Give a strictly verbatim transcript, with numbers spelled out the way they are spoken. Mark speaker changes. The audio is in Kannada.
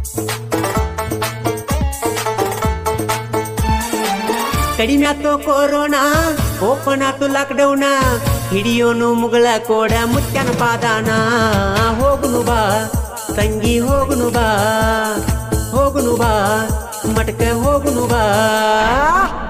Speaker 1: ಕಡಿಮೆ ಆತೋ ಕೊರೋನಾ ಓಪನ್ ಆತು ಲಾಕ್ಡೌನ ಹಿಡಿಯೋನು ಮುಗಳ ಕೋಡ ಮುತ್ಯನ ಪಾದಾನ ಹೋಗುನು ಬಾ ತಂಗಿ ಹೋಗುನು ಬಾ ಹೋಗುನು ಬಾ ಮಟಕ ಹೋಗುನು ಬಾ